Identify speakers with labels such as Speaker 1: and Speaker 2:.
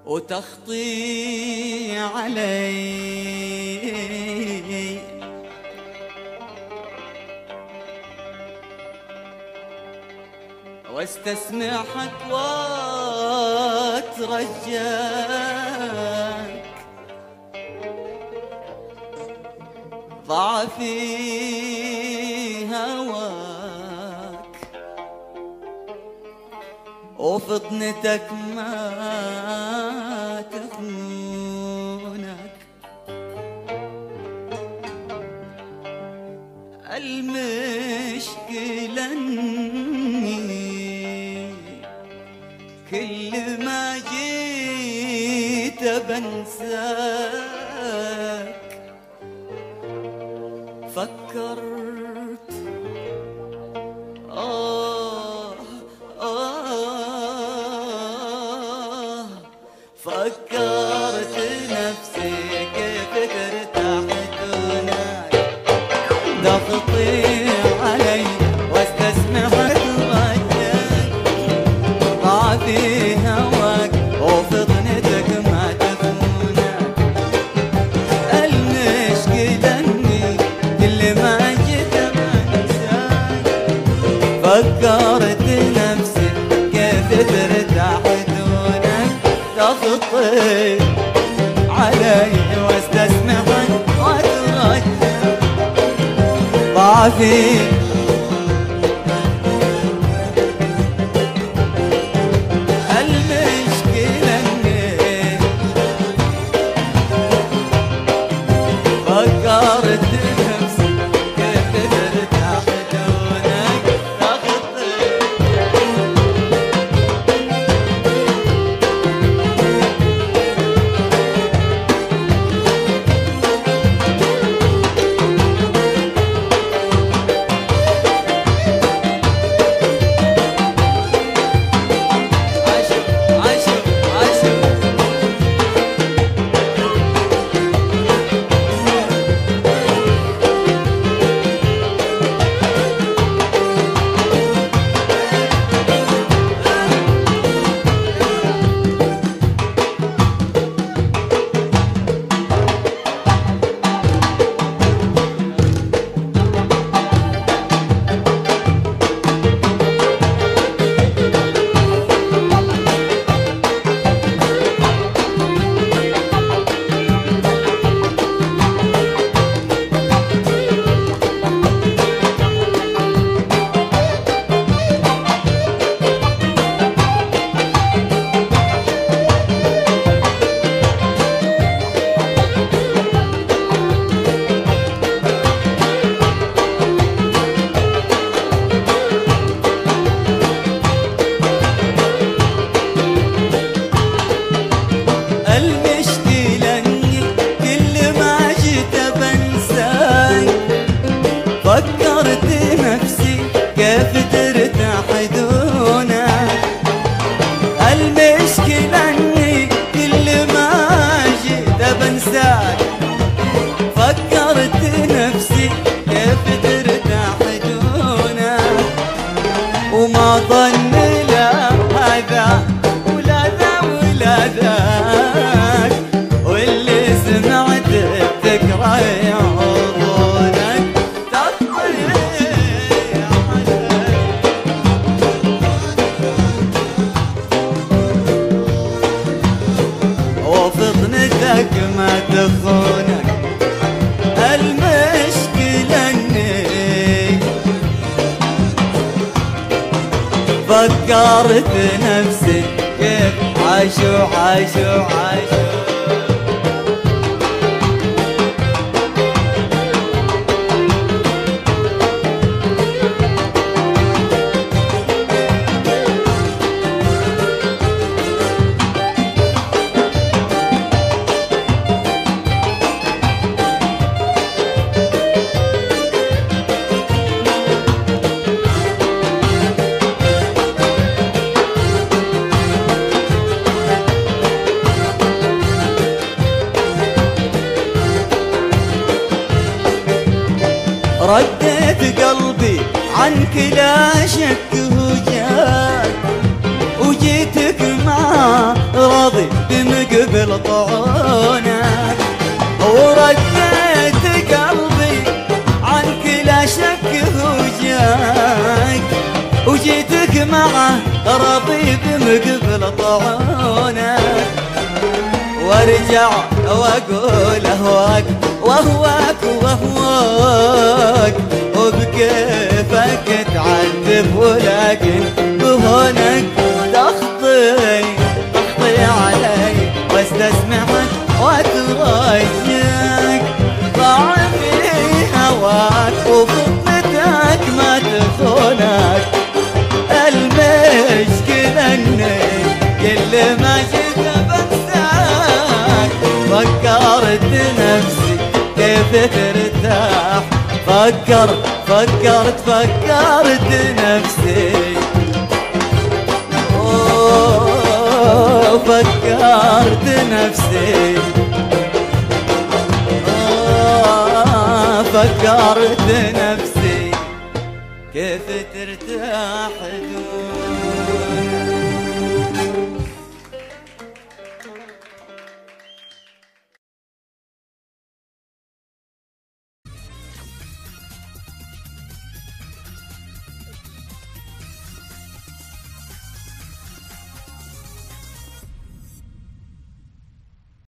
Speaker 1: وتخطي علي واستسمع حكوات رجاك ضعفي هواك وفطنتك ما تخونك المشكلة اني كل ما جيت بنساك فكرت فكرت نفسي كيف ترتاح دونك ضغطي علي واستسمع رجاك ضعفي هواك وفطنتك ما تخونك المشكلة اني كل ما جيت بنساك فكرت نفسي كيف ترتاح دونك تخطي علي واستسمع واترجى ضعفي المشكلة اني فكرت نفسي كيف ترتاح دونك تخطي فكرت نفسي كيف ترتاح دونك المشكلة اني كل ما جيت بنساك فكرت نفسي كيف ترتاح دونك وما ظن لا هذا ولا ذا ولا ذاك واللي سمعت بذكرى وفطنتك ما تخونك المشكلة اني فكرت نفسي كيف عاشوا رديت قلبي عنك لا شك هو جاك وجيتك ما راضي بمقبل طعونك، ورديت قلبي عنك لا شك وجاك، وجيتك معه راضي بمقبل طعونك، وارجع واقول اهواك واهواك واهواك، وبكيفك تعذب ولكن بهونك تخطي علي واستسمعك واترجاك، ضعفي هواك وفضتك ما تخونك، المشكلة اني كل ما جيت بنساك، فكرت نفسي كيف ترتاح، فكرت نفسي، فكرت نفسي، فكرت نفسي كيف ترتاح.